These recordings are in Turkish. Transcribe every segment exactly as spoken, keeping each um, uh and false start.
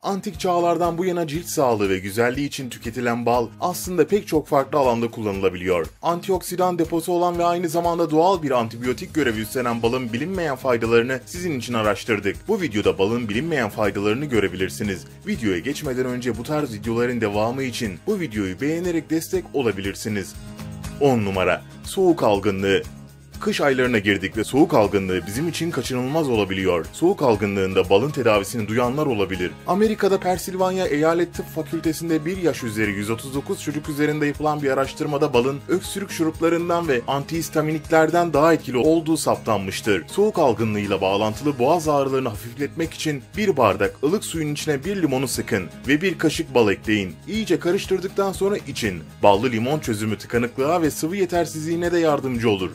Antik çağlardan bu yana cilt sağlığı ve güzelliği için tüketilen bal aslında pek çok farklı alanda kullanılabiliyor. Antioksidan deposu olan ve aynı zamanda doğal bir antibiyotik görevi üstlenen balın bilinmeyen faydalarını sizin için araştırdık. Bu videoda balın bilinmeyen faydalarını görebilirsiniz. Videoya geçmeden önce bu tarz videoların devamı için bu videoyu beğenerek destek olabilirsiniz. on numara. Soğuk algınlığı. Kış aylarına girdik ve soğuk algınlığı bizim için kaçınılmaz olabiliyor. Soğuk algınlığında balın tedavisini duyanlar olabilir. Amerika'da Pensilvanya Eyalet Tıp Fakültesi'nde bir yaş üzeri yüz otuz dokuz çocuk üzerinde yapılan bir araştırmada balın öksürük şuruplarından ve antihistaminiklerden daha etkili olduğu saptanmıştır. Soğuk algınlığıyla bağlantılı boğaz ağrılarını hafifletmek için bir bardak ılık suyun içine bir limonu sıkın ve bir kaşık bal ekleyin. İyice karıştırdıktan sonra için. Ballı limon çözümü tıkanıklığa ve sıvı yetersizliğine de yardımcı olur.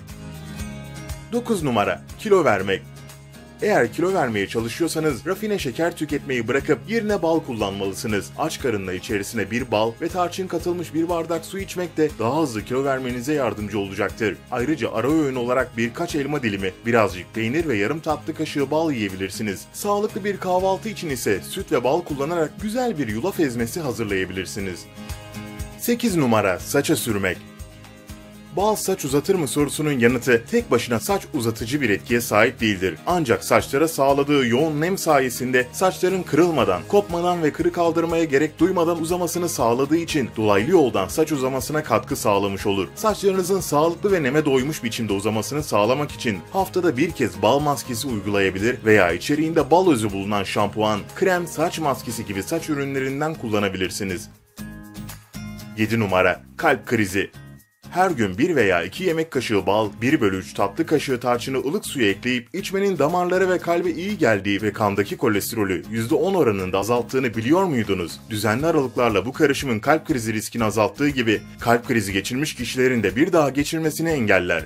dokuz numara. Kilo vermek. Eğer kilo vermeye çalışıyorsanız rafine şeker tüketmeyi bırakıp yerine bal kullanmalısınız. Aç karınla içerisine bir bal ve tarçın katılmış bir bardak su içmek de daha hızlı kilo vermenize yardımcı olacaktır. Ayrıca ara öğün olarak birkaç elma dilimi, birazcık peynir ve yarım tatlı kaşığı bal yiyebilirsiniz. Sağlıklı bir kahvaltı için ise süt ve bal kullanarak güzel bir yulaf ezmesi hazırlayabilirsiniz. sekiz numara. Saça sürmek. Bal saç uzatır mı sorusunun yanıtı tek başına saç uzatıcı bir etkiye sahip değildir. Ancak saçlara sağladığı yoğun nem sayesinde saçların kırılmadan, kopmadan ve kırı kaldırmaya gerek duymadan uzamasını sağladığı için dolaylı yoldan saç uzamasına katkı sağlamış olur. Saçlarınızın sağlıklı ve neme doymuş biçimde uzamasını sağlamak için haftada bir kez bal maskesi uygulayabilir veya içeriğinde bal özü bulunan şampuan, krem, saç maskesi gibi saç ürünlerinden kullanabilirsiniz. yedi numara. Kalp krizi. Her gün bir veya iki yemek kaşığı bal, bir bölü üç tatlı kaşığı tarçını ılık suya ekleyip içmenin damarlara ve kalbe iyi geldiği ve kandaki kolesterolü yüzde on oranında azalttığını biliyor muydunuz? Düzenli aralıklarla bu karışımın kalp krizi riskini azalttığı gibi kalp krizi geçirmiş kişilerin de bir daha geçirmesini engeller.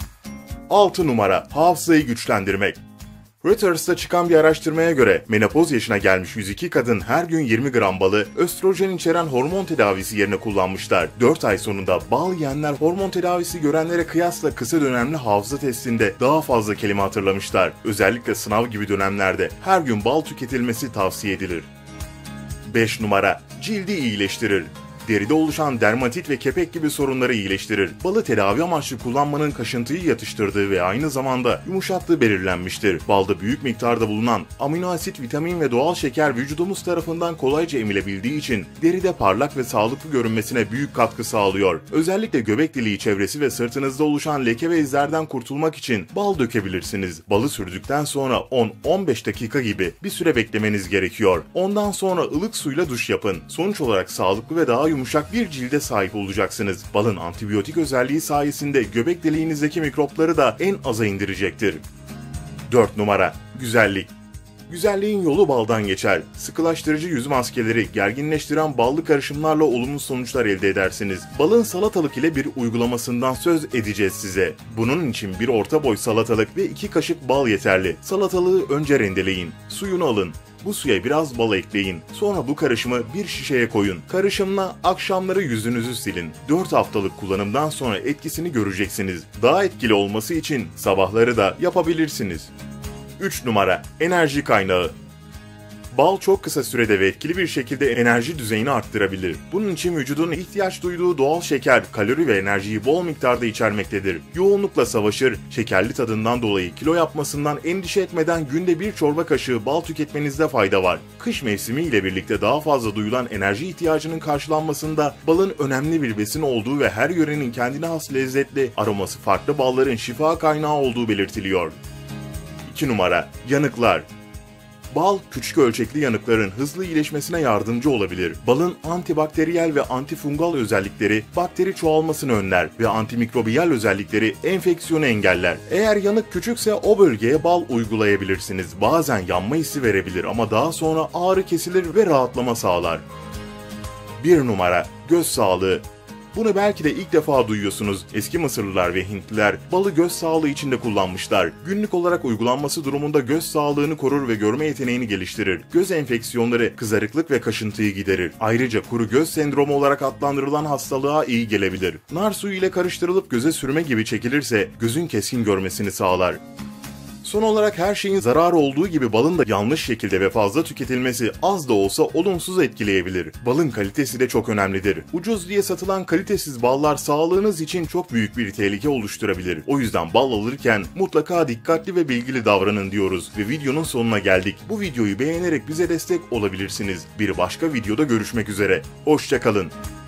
altı numara. Hafızayı güçlendirmek. Reuters'ta çıkan bir araştırmaya göre menopoz yaşına gelmiş yüz iki kadın her gün yirmi gram balı östrojen içeren hormon tedavisi yerine kullanmışlar. dört ay sonunda bal yiyenler hormon tedavisi görenlere kıyasla kısa dönemli hafıza testinde daha fazla kelime hatırlamışlar. Özellikle sınav gibi dönemlerde her gün bal tüketilmesi tavsiye edilir. beş numara. Cildi iyileştirir. Deride oluşan dermatit ve kepek gibi sorunları iyileştirir. Balı tedavi amaçlı kullanmanın kaşıntıyı yatıştırdığı ve aynı zamanda yumuşattığı belirlenmiştir. Balda büyük miktarda bulunan amino asit, vitamin ve doğal şeker vücudumuz tarafından kolayca emilebildiği için deride parlak ve sağlıklı görünmesine büyük katkı sağlıyor. Özellikle göbek deliği çevresi ve sırtınızda oluşan leke ve izlerden kurtulmak için bal dökebilirsiniz. Balı sürdükten sonra on on beş dakika gibi bir süre beklemeniz gerekiyor. Ondan sonra ılık suyla duş yapın. Sonuç olarak sağlıklı ve daha yumuşak bir cilde sahip olacaksınız. Balın antibiyotik özelliği sayesinde göbek deliğinizdeki mikropları da en aza indirecektir. dört numara. Güzellik. Güzelliğin yolu baldan geçer. Sıkılaştırıcı yüz maskeleri, gerginleştiren ballı karışımlarla olumlu sonuçlar elde edersiniz. Balın salatalık ile bir uygulamasından söz edeceğiz size. Bunun için bir orta boy salatalık ve iki kaşık bal yeterli. Salatalığı önce rendeleyin. Suyunu alın. Bu suya biraz bal ekleyin. Sonra bu karışımı bir şişeye koyun. Karışımla akşamları yüzünüzü silin. dört haftalık kullanımdan sonra etkisini göreceksiniz. Daha etkili olması için sabahları da yapabilirsiniz. üç numara. Enerji kaynağı. Bal çok kısa sürede ve etkili bir şekilde enerji düzeyini arttırabilir. Bunun için vücudun ihtiyaç duyduğu doğal şeker, kalori ve enerjiyi bol miktarda içermektedir. Yoğunlukla savaşır, şekerli tadından dolayı kilo yapmasından endişe etmeden günde bir çorba kaşığı bal tüketmenizde fayda var. Kış mevsimi ile birlikte daha fazla duyulan enerji ihtiyacının karşılanmasında balın önemli bir besin olduğu ve her yörenin kendine has lezzetli, aroması farklı balların şifa kaynağı olduğu belirtiliyor. iki numara. Yanıklar. Bal, küçük ölçekli yanıkların hızlı iyileşmesine yardımcı olabilir. Balın antibakteriyel ve antifungal özellikleri bakteri çoğalmasını önler ve antimikrobiyal özellikleri enfeksiyonu engeller. Eğer yanık küçükse o bölgeye bal uygulayabilirsiniz. Bazen yanma hissi verebilir ama daha sonra ağrı kesilir ve rahatlama sağlar. bir numara. Göz sağlığı. Bunu belki de ilk defa duyuyorsunuz. Eski Mısırlılar ve Hintliler balı göz sağlığı için de kullanmışlar. Günlük olarak uygulanması durumunda göz sağlığını korur ve görme yeteneğini geliştirir. Göz enfeksiyonları, kızarıklık ve kaşıntıyı giderir. Ayrıca kuru göz sendromu olarak adlandırılan hastalığa iyi gelebilir. Nar suyu ile karıştırılıp göze sürme gibi çekilirse gözün keskin görmesini sağlar. Son olarak her şeyin zararı olduğu gibi balın da yanlış şekilde ve fazla tüketilmesi az da olsa olumsuz etkileyebilir. Balın kalitesi de çok önemlidir. Ucuz diye satılan kalitesiz ballar sağlığınız için çok büyük bir tehlike oluşturabilir. O yüzden bal alırken mutlaka dikkatli ve bilgili davranın diyoruz ve videonun sonuna geldik. Bu videoyu beğenerek bize destek olabilirsiniz. Bir başka videoda görüşmek üzere. Hoşça kalın.